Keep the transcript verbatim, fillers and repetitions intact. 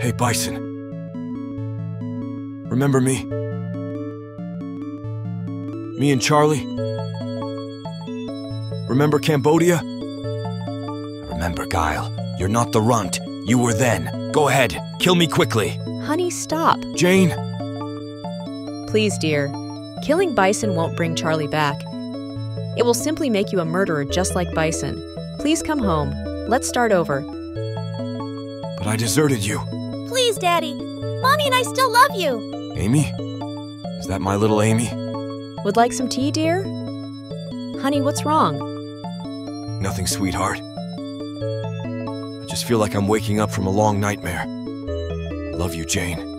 Hey, Bison. Remember me? Me and Charlie? Remember Cambodia? Remember, Guile. You're not the runt. You were then. Go ahead. Kill me quickly. Honey, stop. Jane? Please, dear. Killing Bison won't bring Charlie back. It will simply make you a murderer just like Bison. Please come home. Let's start over. But I deserted you. Please, Daddy. Mommy and I still love you. Amy? Is that my little Amy? Would like some tea, dear? Honey, what's wrong? Nothing, sweetheart. I just feel like I'm waking up from a long nightmare. I love you, Jane.